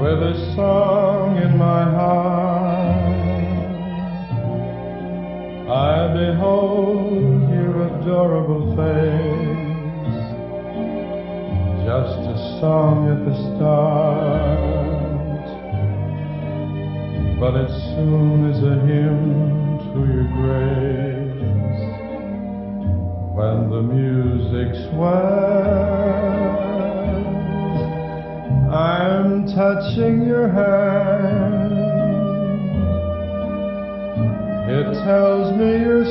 with a song in my heart. I behold your adorable face, just a song at the start, but it soon is a hymn to your grace. When the music swells, I'm touching your hand. It tells me you're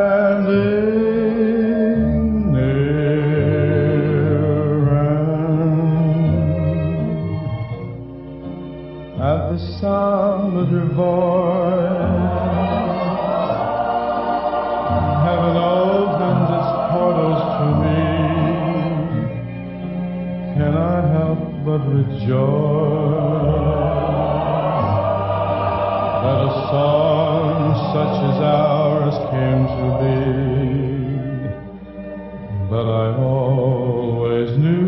standing near, and at the sound of your voice, heaven opens its portals to me. Can I help but rejoice that a song such as ours came to be, but I always knew